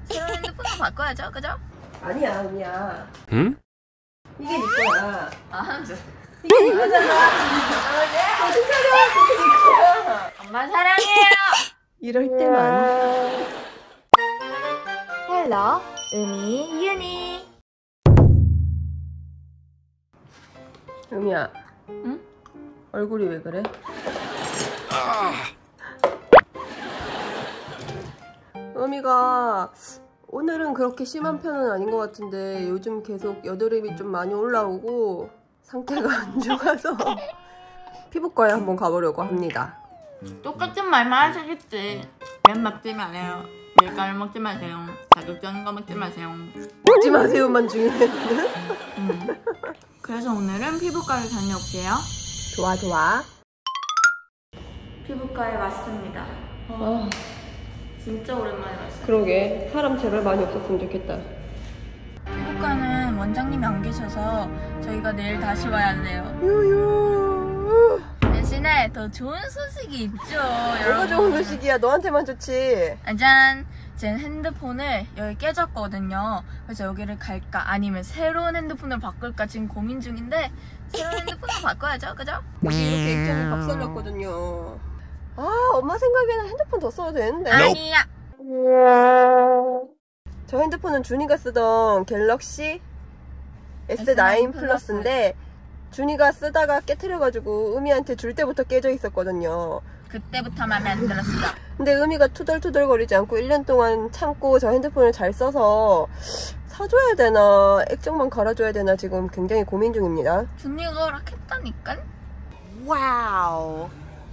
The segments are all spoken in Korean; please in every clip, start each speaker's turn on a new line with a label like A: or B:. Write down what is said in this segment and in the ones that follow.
A: 새로운 핸드폰으로 바꿔야죠, 그죠?
B: 아니야, 은미야.
C: 응?
B: 이게 네 거야.
A: 아,
B: 이게 네 거잖아. 정신 차려. 이게 네 거야.
A: 엄마 사랑해요.
B: 이럴 때만.
A: 헬로, 은미, 윤희.
B: 은미야.
A: 응?
B: 얼굴이 왜 그래? 은미가 오늘은 그렇게 심한 편은 아닌 것 같은데 요즘 계속 여드름이 좀 많이 올라오고 상태가 안 좋아서 피부과에 한번 가보려고 합니다.
A: 똑같은 말만 하시겠지. 면 먹지 마세요. 밀가루 먹지 마세요. 자극적인 거 먹지 마세요.
B: 먹지 마세요만 중요해.
A: 그래서 오늘은 피부과를 다녀올게요.
B: 좋아 좋아.
A: 피부과에 왔습니다. 진짜 오랜만에 왔어요.
B: 그러게 사람 제발 많이 없었으면 좋겠다.
A: 피부과는 원장님이 안 계셔서 저희가 내일 다시 와야 돼요.
B: 유유.
A: 대신에 더 좋은 소식이 있죠,
B: 뭐가
A: 여러분.
B: 좋은 소식이야. 너한테만 좋지.
A: 짠! 제 핸드폰을 여기 깨졌거든요. 그래서 여기를 갈까 아니면 새로운 핸드폰을 바꿀까 지금 고민 중인데 새로운 핸드폰을 바꿔야죠, 그죠?
B: 이렇게 액정이 박살났거든요. 아, 엄마 생각에는 핸드폰 더 써도 되는데.
A: 아니야!
B: 저 핸드폰은 준이가 쓰던 갤럭시 S9 플러스인데 준이가 쓰다가 깨트려가지고 음이한테 줄 때부터 깨져 있었거든요.
A: 그때부터 마음에 안 들었어.
B: 근데 음이가 투덜투덜거리지 않고 1년 동안 참고 저 핸드폰을 잘 써서 사줘야 되나 액정만 갈아줘야 되나 지금 굉장히 고민 중입니다.
A: 준이가 허락했다니까?
B: 와우.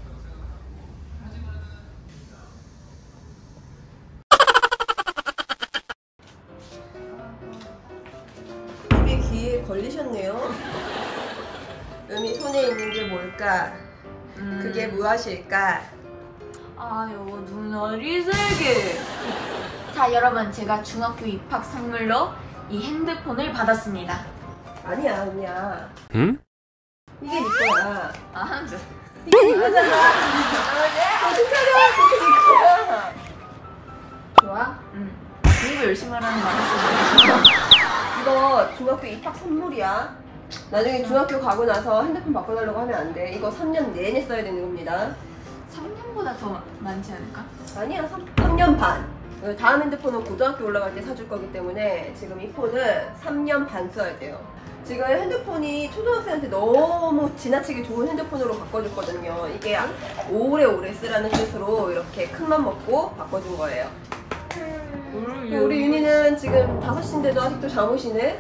B: 음이 귀에 걸리셨네요. 음이 손에 있는 게 뭘까? 그게 무엇일까?
A: 아유, 눈알이 세게. 자, 여러분, 제가 중학교 입학 선물로 이 핸드폰을 받았습니다.
B: 아니야, 음이야.
C: 응?
B: 이게 네 거야.
A: 아,
B: 이게 네 거잖아. 정신 차려. 이게 네 거야.
A: 좋아? 응. 공부 열심히 하라는 말이지.
B: 이거 중학교 입학 선물이야. 나중에 중학교 가고 나서 핸드폰 바꿔달라고 하면 안 돼. 이거 3년 내내 써야 되는 겁니다.
A: 3년보다 더 많지 않을까?
B: 아니야, 3년 반. 다음 핸드폰은 고등학교 올라갈 때 사줄 거기 때문에 지금 이 폰은 3년 반 써야 돼요. 지금 핸드폰이 초등학생한테 너무 지나치게 좋은 핸드폰으로 바꿔줬거든요. 이게 오래오래 쓰라는 뜻으로 이렇게 큰맘 먹고 바꿔준 거예요. 우리 윤희는 지금 5시인데도 아직도 잠오시네?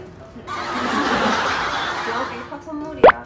B: 중학교 입학 선물이야.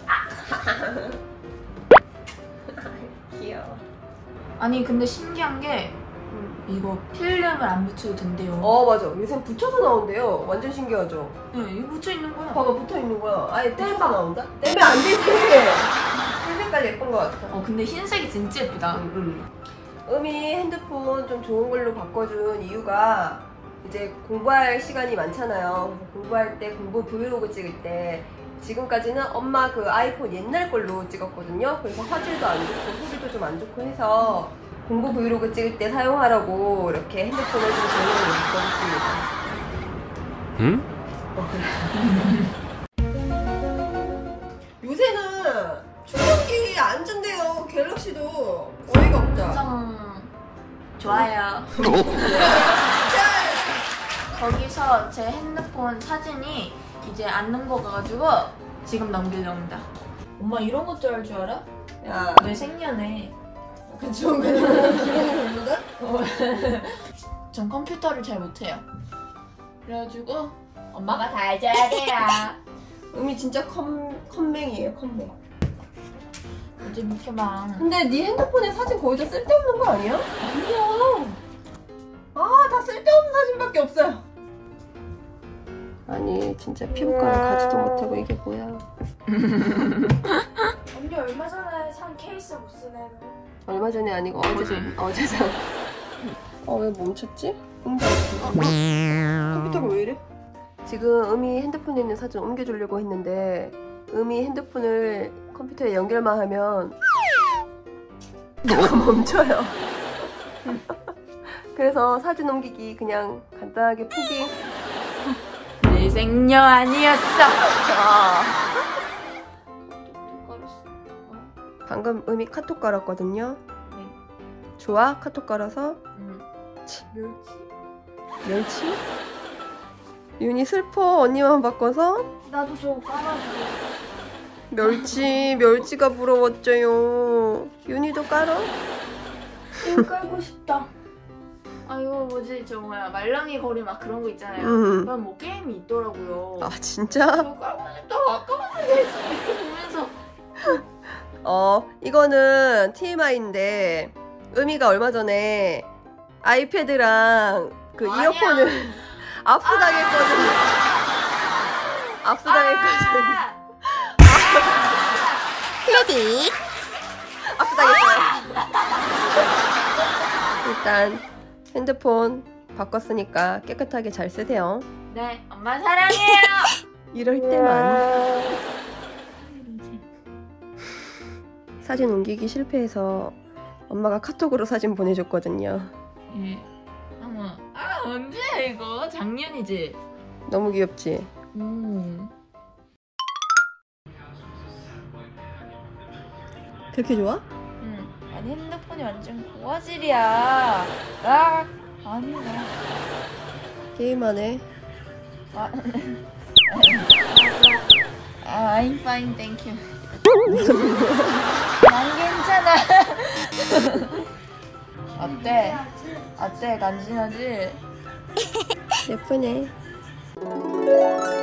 B: 귀여워.
A: 아니, 근데 신기한 게 이거 필름을 안 붙여도 된대요.
B: 맞아. 요새 붙여서 나온대요. 완전 신기하죠?
A: 네, 이거 붙여 있는 거야.
B: 봐봐, 붙어 있는 거야. 아예 떼봐 나온다? 떼면 안 되지. 흰 색깔 예쁜 거 같아.
A: 근데 흰색이 진짜 예쁘다.
B: 음이 핸드폰 좀 좋은 걸로 바꿔준 이유가 이제 공부할 시간이 많잖아요. 공부할 때, 공부 브이로그 찍을 때 지금까지는 엄마 그 아이폰 옛날 걸로 찍었거든요. 그래서 화질도 안 좋고 소리도 좀 안 좋고 해서 공부 브이로그 찍을 때 사용하라고 이렇게 핸드폰을 좀 좋은 걸로 바꿔줬습니다.
C: 응?
B: 요새는 충전기 안 준대요. 갤럭시도 어이가 없다.
A: 좋아요. 거기서 제 핸드폰 사진이 이제 안 넘어가가지고 지금 넘기려옵니다. 엄마 이런 것 줄 알 줄 알아?
B: 야,
A: 내 생년에.
B: 그 좋은 거 기분이 별로다?
A: 전 컴퓨터를 잘 못해요. 그래가지고 엄마가 다 해줘야 돼요.
B: 음이 진짜 컴맹이에요, 컴맹.
A: 요즘 이렇게 막.
B: 근데 네 핸드폰에 사진 거의 다 쓸데없는 거 아니야?
A: 아니야.
B: 다 쓸데없는 사진밖에 없어요. 아니, 진짜 피부과를 가지도 못하고 이게 뭐야.
D: 언니 얼마 전에 산 케이스 못 쓰네.
B: 얼마 전에 아니고 어제잖아. 왜 멈췄지? 컴퓨터가 왜 이래? 지금 음이 핸드폰에 있는 사진 옮겨주려고 했는데 음이 핸드폰을 컴퓨터에 연결만 하면 멈춰요. 그래서 사진 옮기기 그냥 간단하게 포기.
A: 내 생녀 아니었어.
B: 방금 음이 카톡 깔았거든요.
A: 네.
B: 좋아? 카톡 깔아서?
D: 멸치?
B: 멸치? 윤이 슬퍼. 언니만 바꿔서?
D: 나도 저거 깔아줘.
B: 멸치가 부러웠죠요. 윤이도 깔아?
D: 이거 깔고 싶다.
A: 아 이거 뭐지 저 뭐야 말랑이 거리 막 그런 거 있잖아요. 그런 뭐 게임이 있더라고요.
B: 아 진짜?
A: 저 깔고 싶다. 아까웠는데 이렇게 보면서
B: 이거는 TMI인데 음이가 얼마 전에 아이패드랑 그
A: 아니야.
B: 이어폰을 압수당했거든요. 압수당했거든요. 클로디 압수당했어요. 일단 핸드폰 바꿨으니까 깨끗하게 잘 쓰세요.
A: 네 엄마 사랑해요.
B: 이럴 때만. 사진 옮기기 실패해서 엄마가 카톡으로 사진 보내줬거든요.
A: 예. 어머 언제야 이거 작년이지.
B: 너무 귀엽지? 그렇게 좋아?
A: 응. 아니 핸드폰이 완전 고화질이야. 나 아니다.
B: 게임하네.
A: I'm fine, thank you. 난 괜찮아. 어때? 어때? 간지나지?
B: 예쁘네.